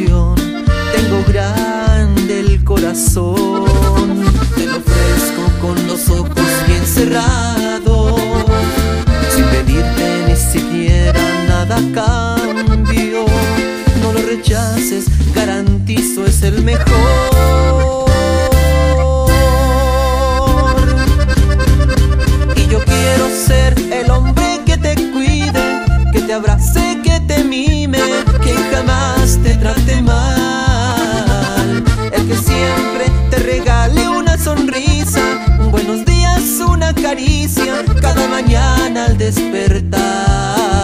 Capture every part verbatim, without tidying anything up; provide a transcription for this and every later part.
presunción. Tengo grande el corazón, te lo ofrezco con los ojos bien cerrados, sin pedirte ni siquiera nada a cambio. No lo rechaces, garantizo es el mejor. Y yo quiero ser el hombre que te cuide, que te abrace, que te mime, que jamás te trate mal, el que siempre te regale una sonrisa, un buenos días, una caricia, cada mañana al despertar.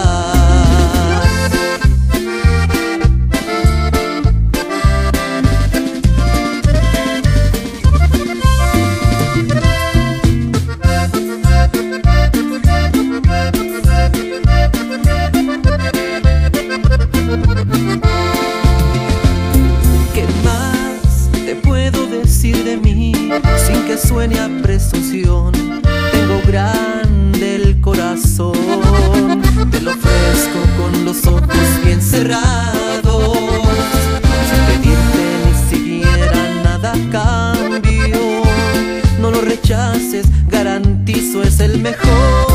De mí, sin que suene a presunción, tengo grande el corazón, te lo ofrezco con los ojos bien cerrados, sin pedirte ni siquiera nada a cambio. No lo rechaces, garantizo es el mejor.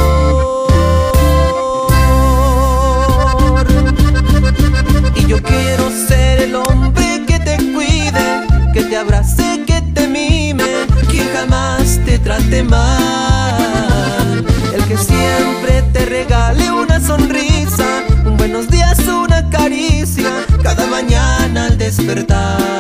Y yo quiero ser el hombre que te cuide, que te abrace, que te mime, que jamás te trate mal, el que siempre te regale una sonrisa, un buenos días, una caricia, cada mañana al despertar.